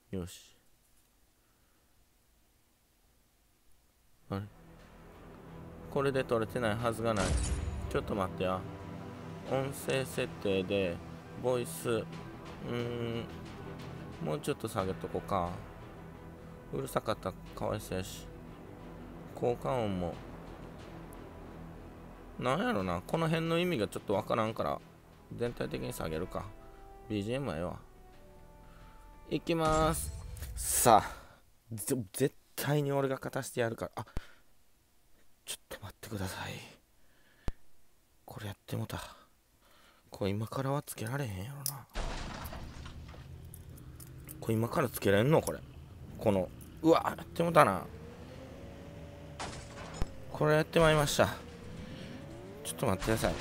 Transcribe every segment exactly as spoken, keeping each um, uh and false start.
よし。あれ、これで取れてないはずがない。ちょっと待ってや。音声設定でボイス、うーんもうちょっと下げとこうか。うるさかったらかわいそうやし。効果音もなんやろな、この辺の意味がちょっとわからんから全体的に下げるか。 ビージーエム はええわ。いきまーす。さあ、絶対に俺が勝たしてやるから。あ、ちょっと待ってください。これやってもた。これ今からはつけられへんやろな。これ今からつけれんのこれ。この、うわ、やってもたな。これやってまいりました。ちょっと待ってください。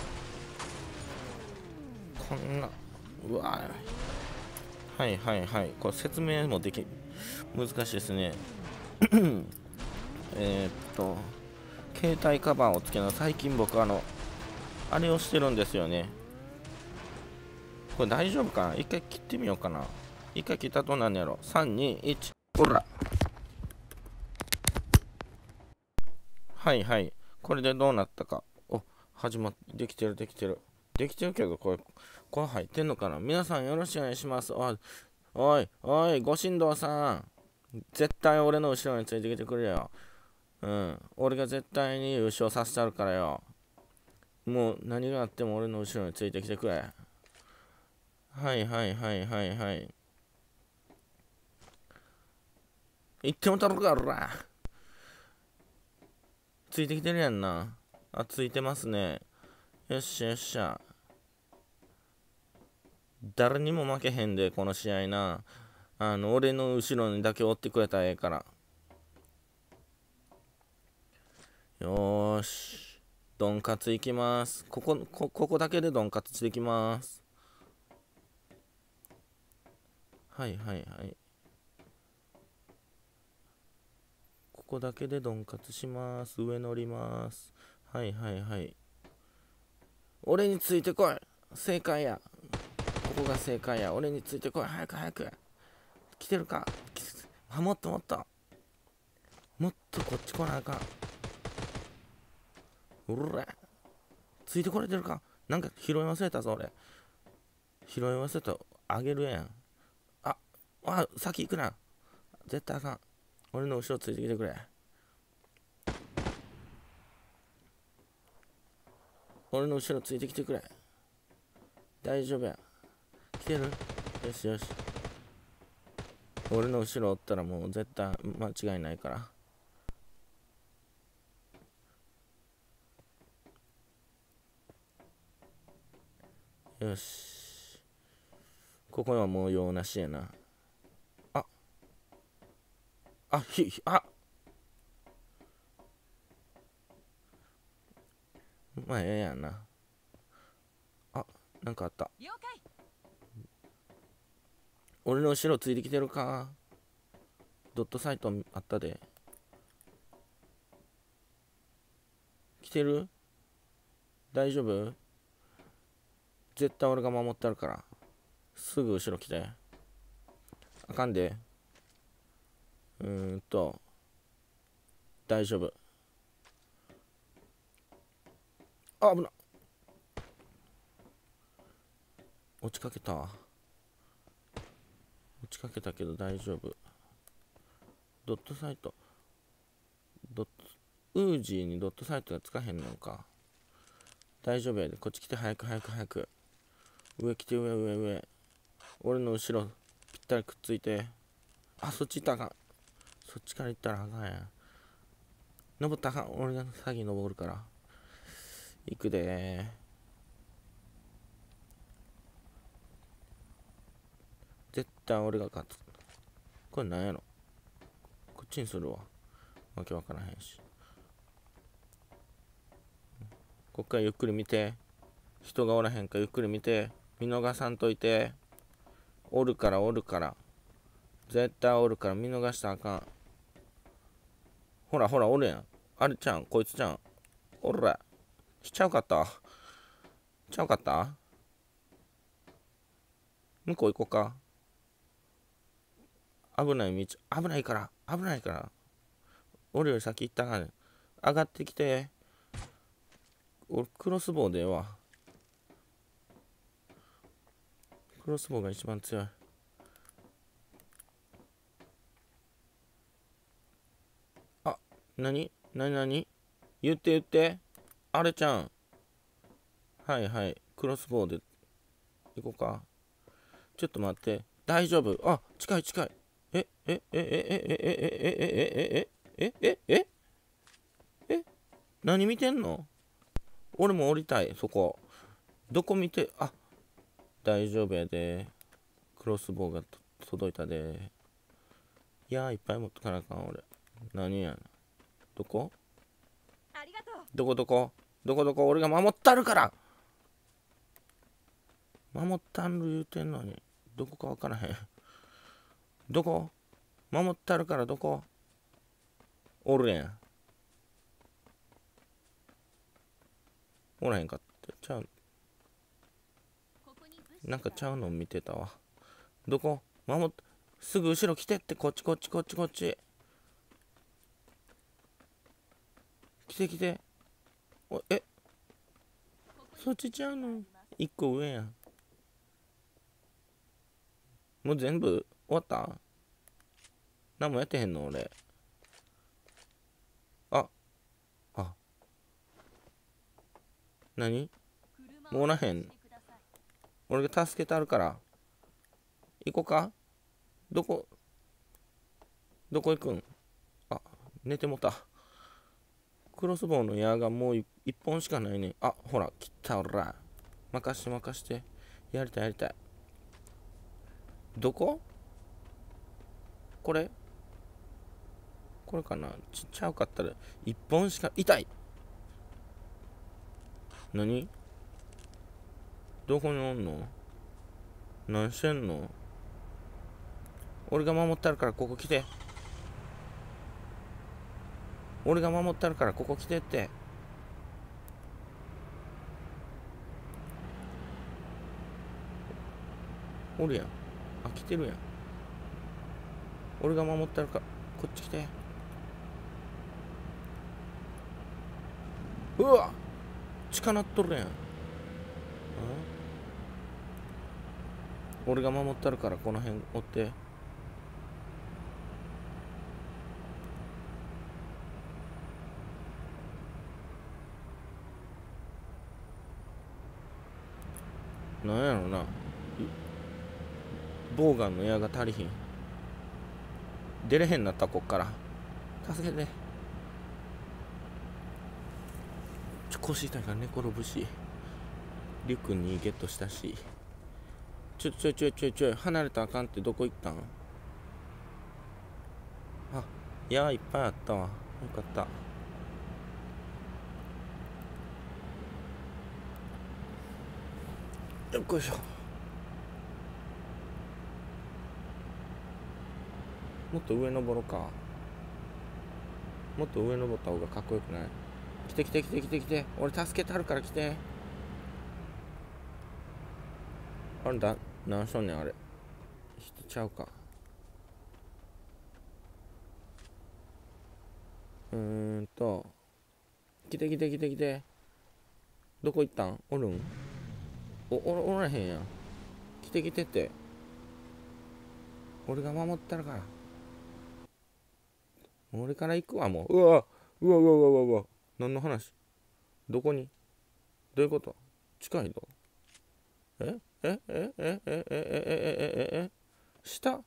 こんな、うわ、はいはいはい。これ説明もでき、難しいですね。えーっと、携帯カバーをつけるの、最近僕あの、あれをしてるんですよね。これ大丈夫かな。一回切ってみようかな。一回切ったとなんやろ。さん、に、いち、ほら。はいはい。これでどうなったか。お、始まって、できてるできてる。できてるけど、これ、これ入ってんのかな。皆さんよろしくお願いします。おい、おい、おい、ご神道さん。絶対俺の後ろについてきてくれよ。うん。俺が絶対に優勝させてあるからよ。もう何があっても俺の後ろについてきてくれ。はいはいはいはいはい。言ってもたろか、おら。ついてきてるやんな。あ、ついてますね。よっしゃよっしゃ。誰にも負けへんで、この試合な。あの、俺の後ろにだけ追ってくれたらええから。よーし。ドンカツいきます。ここ、こ、ここだけでドンカツしていきます。はいはいはい。ここだけでドンカツします。上乗ります。はいはいはい。俺についてこい。正解や。ここが正解や。俺についてこい。早く早く。来てるか。あ、もっともっと。もっとこっち来なあかん。うら。ついてこれてるか。なんか拾い忘れたぞ俺。拾い忘れた。あげるやん。あ、あ、先行くな。絶対あかん。俺の後ろついてきてくれ。俺の後ろついてきてくれ。大丈夫や。来てる。よしよし。俺の後ろおったらもう絶対間違いないから。よし。ここはもう用なしやな。あ、あ、ひ、あ、まあええやんな。あ、なんかあった。俺の後ろついてきてるか。ドットサイトあったで。来てる。大丈夫。絶対俺が守ってあるから。すぐ後ろ来て。あかんで。うーんと。大丈夫。あ、危な。落ちかけた。落ちかけたけど大丈夫。ドットサイト。ドット、ウージーにドットサイトがつかへんのか。大丈夫やで。こっち来て早く早く早く。上来て上上上。俺の後ろぴったりくっついて。あ、そっち行ったらあかん。そっちから行ったらあかんやん。登ったらあかん。俺が先に登るから。行くでー。絶対俺が勝つ。これなんやろ。こっちにするわ。わけわからへんし。こっからゆっくり見て。人がおらへんかゆっくり見て。見逃さんといて。おるからおるから。絶対おるから見逃したらあかん。ほらほらおるやん。あれちゃん、こいつちゃん。おら。しちゃうかった。ちゃうかった。向こう行こうか。 危ない道、危ないから、危ないから。俺より先行ったからね。上がってきて。俺、クロスボウでええわ。クロスボウが一番強い。あ、なになになに言って言って。あれちゃん。はいはい。クロスボウで行こうか。ちょっと待って。大丈夫。あ、近い近い。え、え、え、え、え、え、え、え、え、え、え、え、え、え、え、え、何見てんの？俺も降りたい、そこ。どこ見て、あ、大丈夫やで。クロスボウが届いたで。いやー、いっぱい持っとかなあかん、俺。何やな。どこどこどこどこどこ俺が守ったるから守ったる言うてんのに。どこかわからへん。どこ守ったるからどこおるやん。おらへんかって。ちゃう。なんかちゃうの見てたわ。どこ守っ、すぐ後ろ来てって、こっちこっちこっちこっち。来て来て。お、え、そっちちゃうの？一個上やん。もう全部終わった？何もやってへんの俺。あ、あ、何？もうおらへん。俺が助けてあるから。行こうか？どこ、どこ行くん？あ、寝てもた。クロスボウの矢がもう一本しかないね。あ、ほら、切ったおら。任して任して。やりたいやりたい。どこ？これこれかな？ちっちゃうかったら一本しか、痛い。何？どこにおんの？何してんの？俺が守ってあるからここ来て。俺が守ってあるからここ来てって。おるやん。あ、来てるやん。俺が守ってあるからこっち来て。うわ、近なっとるやん。俺が守ってあるからこの辺追って。なんやろな。ボウガンの矢が足りひん。出れへんなった、こっから。助けて。ちょ、腰痛いから寝転ぶし。リュックにゲットしたし。ちょちょちょちょちょ、離れたらあかんって。どこ行ったん？あ、いや、いっぱいあったわ。よかった。よっこいしょ。もっと上登ろうか。もっと上登った方がかっこよくない？来て来て来て来て来て。俺助けてあるから来て。あれだ、何しとんねんあれ。人ちゃうか。うーんと。来て来て来て来て。どこ行ったん？おるん？お、お、おらへんやん。来て来てって。俺が守ったるから。俺から行くわ、もう。うわ、うわうわうわうわうわ。何の話？どこに？どういうこと？近いの？えええええええええええええ下？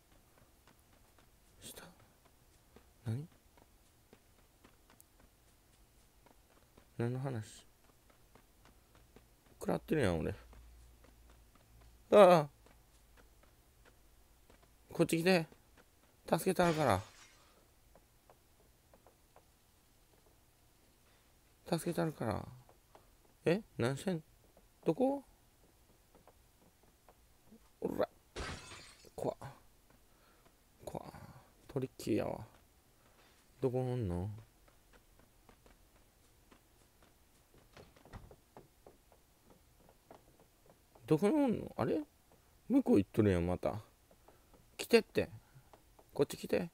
下？何？何の話？食らってるやん、俺。ああ、こっち来て。助けてあるから。助けてあるから。え何してん？どこ？おら。怖っ。怖っ。トリッキーやわ。どこおんの？どこにおんの？あれ向こう行っとるやん、また。来てって。 こっち来て。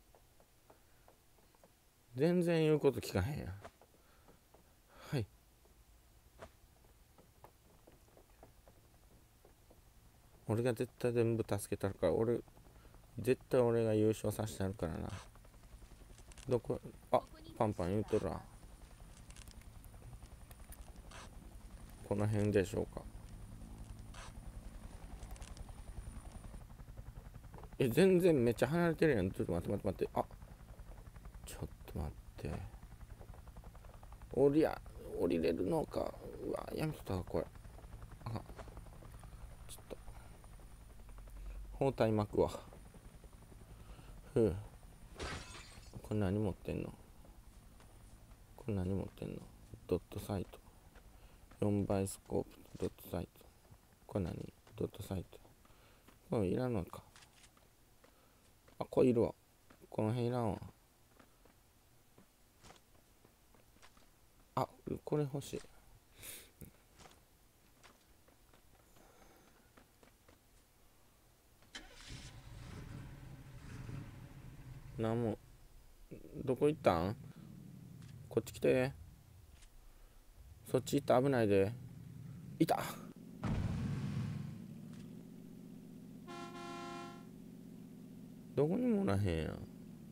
全然言うこと聞かへんやん。はい。俺が絶対全部助けたるから、俺、絶対俺が優勝させてやるからな。どこ、あ、パンパン言うとるわ。この辺でしょうか。え、全然めっちゃ離れてるやん。ちょっと待って待って待って。あ、ちょっと待って。おりゃ、降りれるのか。うわ、やめとったわ、これ。あ、ちょっと。包帯巻くわ。ふう。これ何持ってんの？これ何持ってんの？ドットサイト。よんばいスコープドットサイト。これ何？ドットサイト。これいらんのか。あ、これいるわ。この辺いらんわ。あ、これ欲しい。なんも、どこ行ったん？こっち来て。そっち行ったら危ないで。いた。どこにもおらへんやん。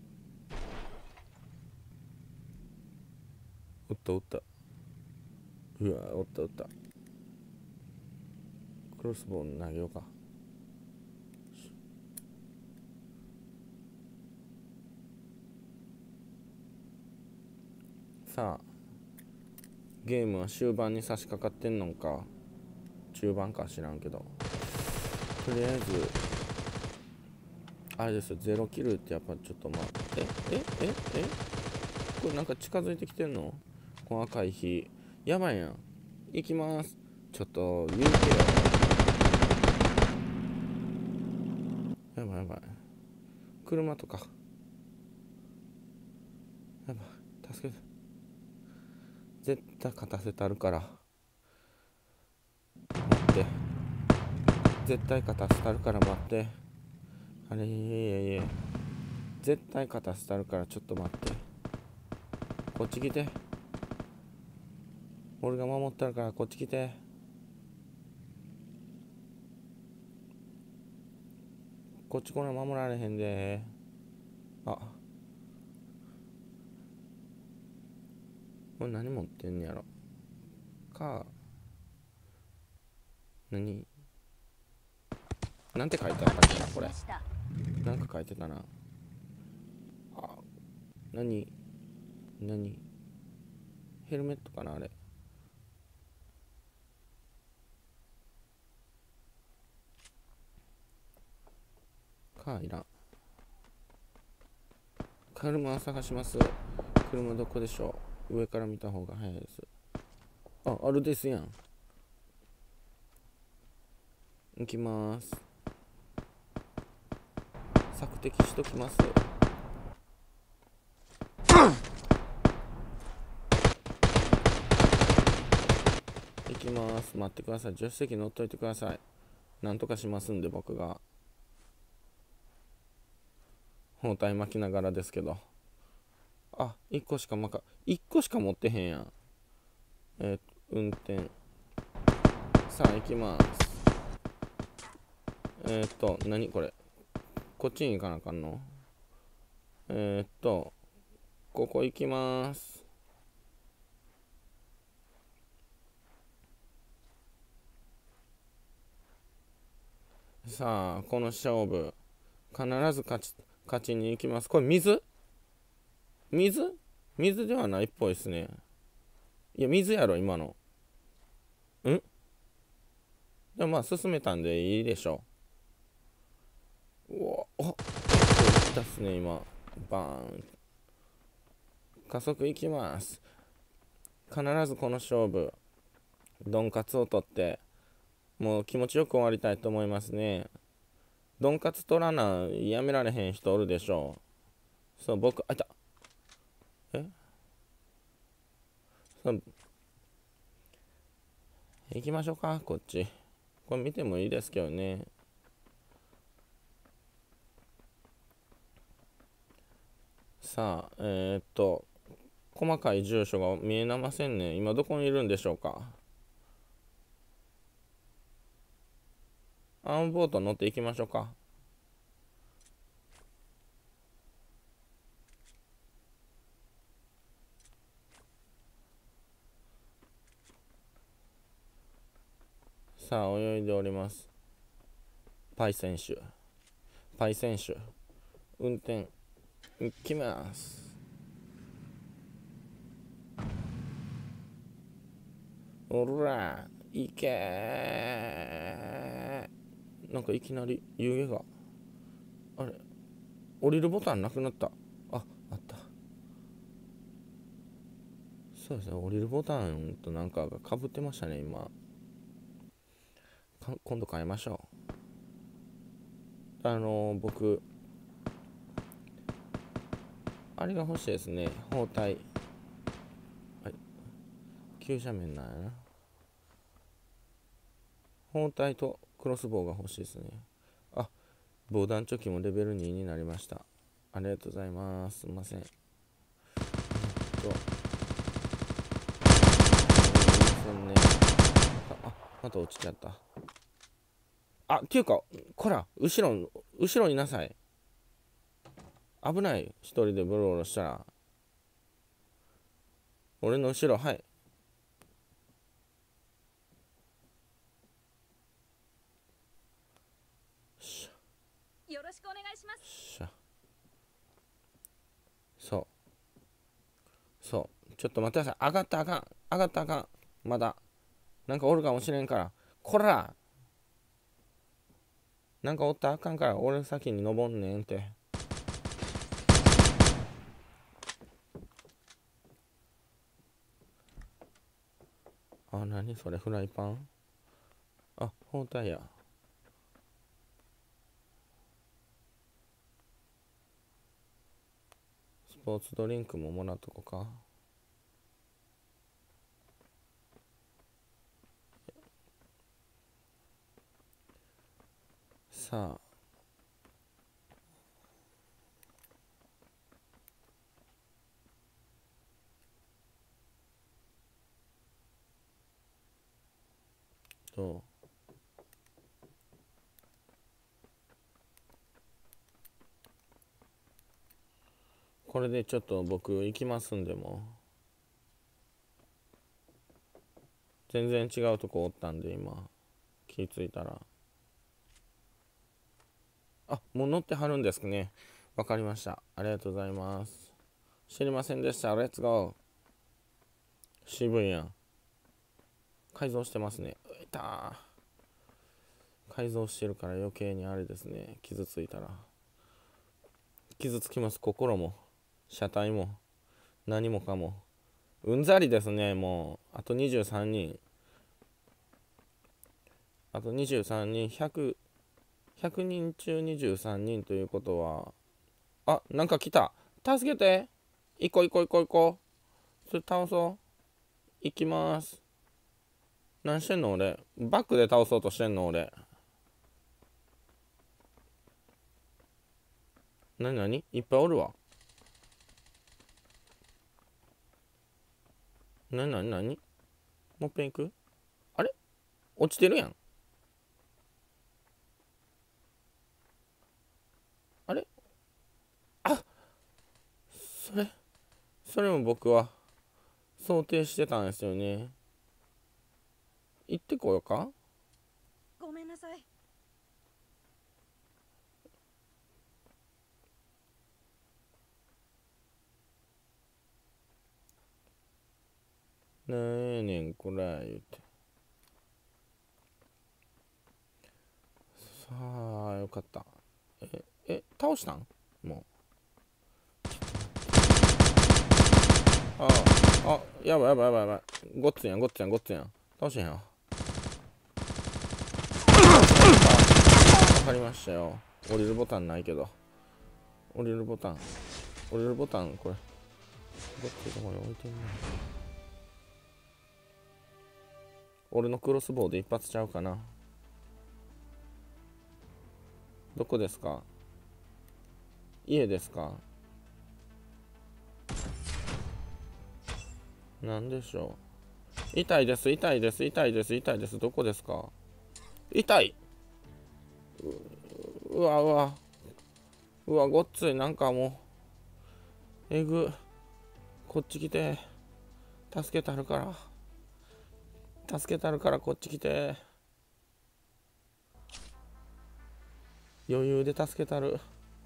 おったおった。うわ、おったおった。クロスボウ投げようか。さあ、ゲームは終盤に差し掛かってんのか中盤か知らんけど、とりあえずあれですよ、ゼロキルってやっぱちょっと待って、ええええこれなんか近づいてきてんの？この赤い火やばいやん。行きます。ちょっと言うてよ。やばいやばい、車とかやばい、助けて。絶対勝たせたるから待って、絶対勝たせたるから待って。あれいえいえ、絶対勝たせたるからちょっと待って。こっち来て。俺が守ったるからこっち来て。こっちこれ守られへんで。あ、これ何持ってんねやろか。何なんて書いてあったっけな、これ。なんか書いてたな。あ、何何ヘルメットかな、あれ。かいらん。車探します。車どこでしょう。上から見た方が早いです。あ、あるですやん。行きます。索敵しときます。行きます。待ってください。助手席乗っといてください。なんとかしますんで、僕が包帯巻きながらですけど。あ、いっこしかまかいっこしか持ってへんやん。えー、運転。さあ行きます。えー、っと何これ、こっちに行かなあかんの。えー、っとここ行きます。さあこの勝負必ず勝ち勝ちに行きます。これ水水水ではないっぽいですね。いや水やろ今の。んでもまあ進めたんでいいでしょう。うわあ、結構いったっすね今。バーン。加速いきます。必ずこの勝負ドンカツを取ってもう気持ちよく終わりたいと思いますね。ドンカツ取らなやめられへん人おるでしょう。そう僕、あいた。えそう行きましょうか。こっちこれ見てもいいですけどね。 さあ、えー、っと、細かい住所が見えませんね。今どこにいるんでしょうか。アームボート乗っていきましょうか。さあ、泳いでおります。パイ選手。パイ選手。運転、行きます。おら、行けー。なんかいきなり湯気が。あれ、降りるボタンなくなった。あ、あった。そうですね、降りるボタンとなんかがかぶってましたね、今。今度変えましょう。あのー、僕、あれが欲しいですね、包帯。はい。急斜面なんやな。包帯とクロスボウが欲しいですね。あ、防弾チョッキもレベルにになりました。ありがとうございます。すみません。えっと、すみませんね。あ、また落ちちゃった。あ、っていうか、こら、後ろ、後ろにいなさい。危ない。一人でブロブロしたら。俺の後ろ、はい。 よろしくお願いします。 しゃ。そう。そう。ちょっと待ってください。上がったらあかん。上がったらあかん。まだ。なんかおるかもしれんから。こら、なんかおったらあかんから、俺先に登んねんって。あ、なにそれ、フライパン。あ、包帯や。スポーツドリンクももらっとこうか。さあ。どう？これでちょっと僕行きますんで、も全然違うとこおったんで、今気づいたら。あ、もう乗ってはるんですね。わかりました。ありがとうございます。知りませんでした。レッツゴー。渋いやん。改造してますね。ういたー。改造してるから余計にあれですね。傷ついたら傷つきます。心も車体も何もかもうんざりですね。もうあとにじゅうさんにん、あとにじゅうさんにん、ひゃく、ひゃくにん中にじゅうさんにんということは、あ、なんか来た。助けて。行こう行こう行こう行こう。それ倒そう。行きます。何してんの俺。バックで倒そうとしてんの俺。なになにいっぱいおるわ。なになになにもっぺん行く。あれ落ちてるやん。あれあ、それ、それも僕は想定してたんですよね。行ってこようか。 ごめんなさい。 ねえねんこれ言って。さあ、よかった。え、え、倒したんもう。ああ、あ、やばいやばいやばいやばい。ごっつやん、ごっつやん、ごっつやん。倒しへんよ。わかりましたよ。降りるボタンないけど。降りるボタン。降りるボタン、これ。どっちのとこに置いてんの。俺のクロスボウで一発ちゃうかな。どこですか？家ですか？ なんでしょう。痛いです、痛いです、痛いです、痛いです。どこですか？痛い。ううわうわ。うわ、ごっつい。なんかもう、えぐ。こっち来て。助けたるから。助けたるから、こっち来て。余裕で助けたる。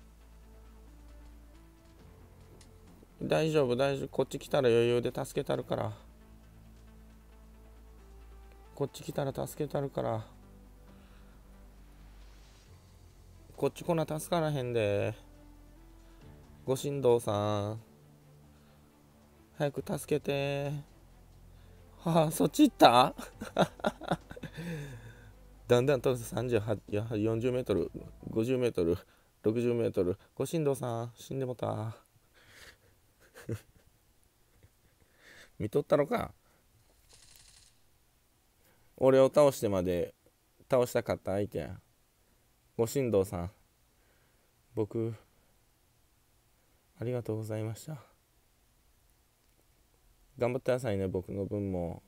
大丈夫、大丈夫。こっち来たら余裕で助けたるから。こっち来たら助けたるから。こっち来な助からへんで。ご神道さん。早く助けて。はあ、そっち行っただんだんとさんじゅうはち、よんじゅうメートル、ごじゅうメートル、ろくじゅうメートル。ご神道さん、死んでもた。見とったのか。俺を倒してまで倒したかった相手や。ご神道さん、僕、ありがとうございました。頑張ってくださいね、僕の分も。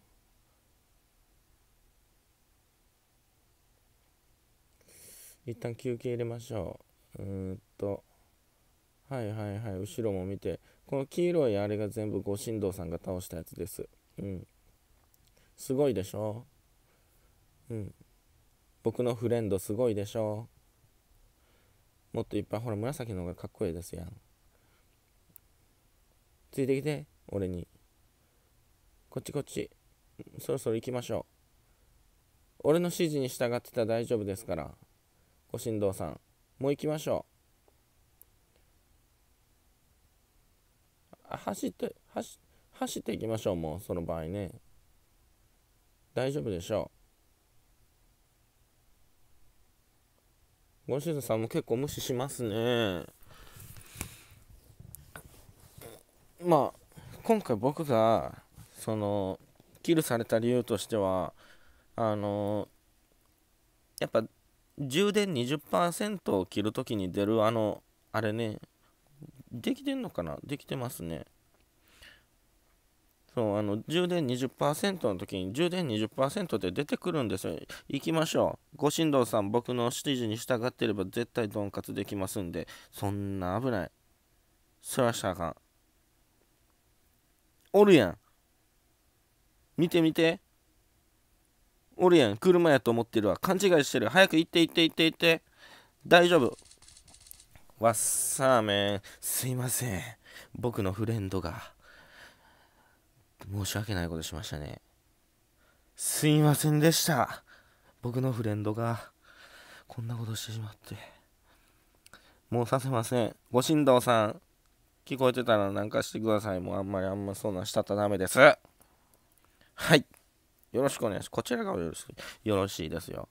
一旦休憩入れましょう。うーんと、はいはいはい、後ろも見て。この黄色いあれが全部ご神道さんが倒したやつです。うん。すごいでしょ？うん。僕のフレンドすごいでしょ？もっといっぱい、ほら、紫の方がかっこいいですやん。ついてきて、俺に。こっちこっち。そろそろ行きましょう。俺の指示に従ってたら大丈夫ですから。ご神道さん。もう行きましょう。あ、走って、走、走っていきましょう、もう、その場合ね。大丈夫でしょう。ご神道さんも結構無視しますね。まあ、今回僕が、その、キルされた理由としては、あの、やっぱ、充電にじゅっパーセントを切るときに出るあの、あれね、できてんのかな？できてますね。そう、あの、充電にじゅっパーセントの時に充電にじゅっパーセントで出てくるんですよ。行きましょう。ご神道さん、僕の指示に従ってれば絶対ドンカツできますんで、そんな危ない。そらしたらあかん。おるやん。見て見て。おるやん。車やと思ってるわ。勘違いしてる。早く行って行って行って行って。大丈夫。わっさーめん。すいません。僕のフレンドが申し訳ないことしましたね。すいませんでした。僕のフレンドがこんなことしてしまって。もうさせません。ご神道さん、聞こえてたらなんかしてください。もうあんまりあんまそんなんしたったらダメです。はい。よろしくお願いします。こちらがよろしよろしいですよ。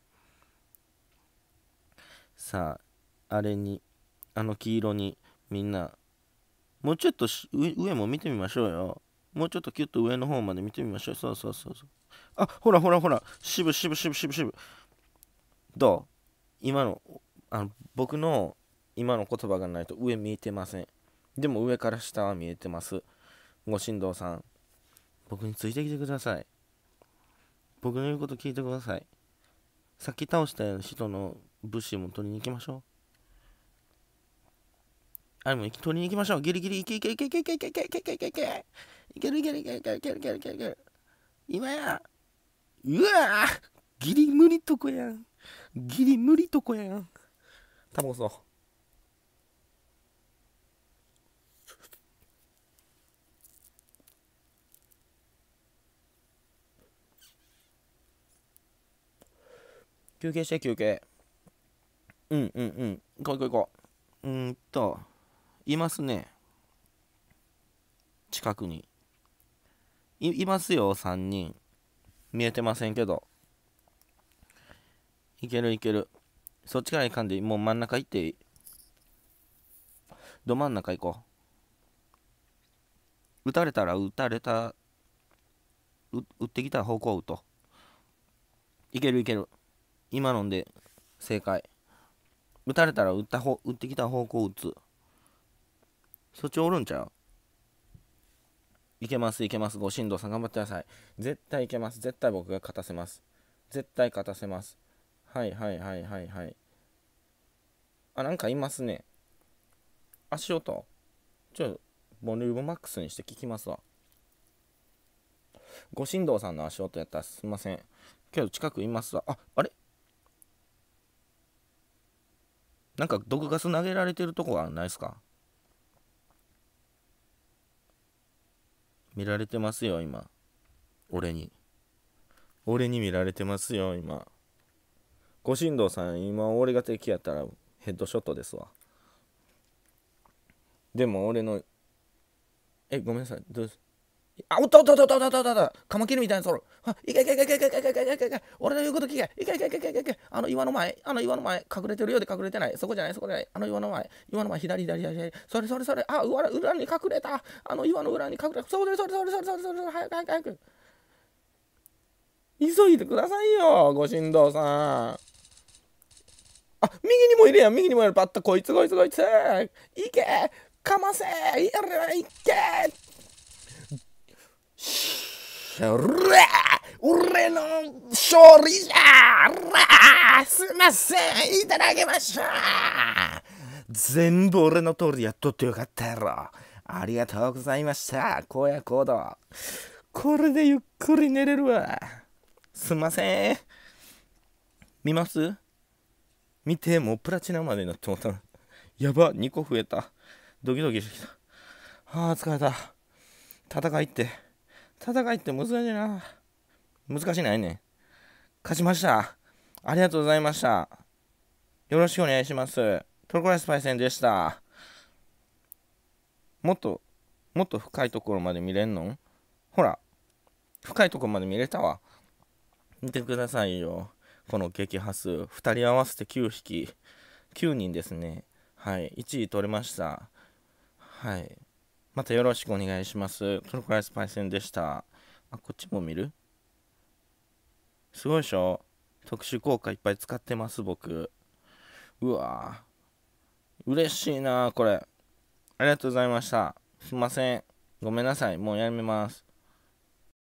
さあ、あれに、あの黄色にみんな、もうちょっと上上も見てみましょうよ。もうちょっとキュッと上の方まで見てみましょう。そうそうそうそう。あ、ほらほらほら。渋渋渋渋渋。どう？今の、あの、僕の今の言葉がないと上見えてません。でも上から下は見えてます。ご神道さん、僕についてきてください。僕の言うこと聞いてください。さっき倒した人の物資も取りに行きましょう。あれも取りに行きましょう。ギリギリ、いけいけいけいけいけいけいけいけいけいけいけいけるいけるいけるいけるいけるいけるいけるいける。今や。うわぁ、ギリ無理とこやん。ギリ無理とこやん。タバコ吸おう。休憩して休憩。うんうんうん。行こう行こう行こう。うーんと、いますね。近くに。い、いますよ、さんにん。見えてませんけど。いけるいける。そっちから行かんでいい。もう真ん中行っていい。ど真ん中行こう。撃たれたら撃たれた、う撃ってきた方向を撃とう。いけるいける。今のんで正解。撃たれたら撃った方、撃ってきた方向を撃つ。そっちおるんちゃう？ いけますいけます。ご神道さん頑張ってください。絶対いけます。絶対僕が勝たせます。絶対勝たせます。はいはいはいはいはい。あ、なんかいますね。足音。ちょ、ボリュームマックスにして聞きますわ。ご神道さんの足音やったらすいません。けど近くいますわ。あ、あれなんか毒ガス投げられてるとこはないですか？見られてますよ、今。俺に。俺に見られてますよ、今。ご神道さん、今俺が敵やったらヘッドショットですわ。でも俺の、え、ごめんなさい。どうです？あ、おったおったおったおったおったおったおった。カマキリみたいなそろ。あ、いけいけいけいけいけいけいけいけいけいけ。俺の言うこと聞け。いけいけいけいけいけいけ。あの岩の前、あの岩の前、隠れてるようで隠れてない。そこじゃない、そこじゃない。あの岩の前、岩の前、左左左左。それそれそれ。あ、裏裏に隠れた。あの岩の裏に隠れた。それそれそれそれそれそれ。早く早く早く。急いでくださいよ、ご神道さん。あ、右にもいるやん、右にもいる。パッとこいつこいつこいつ。いけ、かませ、やれ、いけ。俺の勝利じゃ。すいません、いただきました。全部俺の通りやっとってよかったやろ。ありがとうございました。荒野行動。これでゆっくり寝れるわ。すいません。見ます？見て、もうプラチナまでになってもた。やば、にこ増えた。ドキドキしてきた。はあ、疲れた。戦いって、戦いって難しいな。難しいないね。勝ちました。ありがとうございました。よろしくお願いします。トルコライスパイセンでした。もっと、もっと深いところまで見れんの？ほら、深いところまで見れたわ。見てくださいよ。この撃破数。ふたり合わせてきゅうひき。きゅうにんですね。はい。いちい取れました。はい。またよろしくお願いします。トルコライスパイセンでした。あ、こっちも見る？すごいでしょ？特殊効果いっぱい使ってます、僕。うわぁ。嬉しいなこれ。ありがとうございました。すいません。ごめんなさい。もうやめます。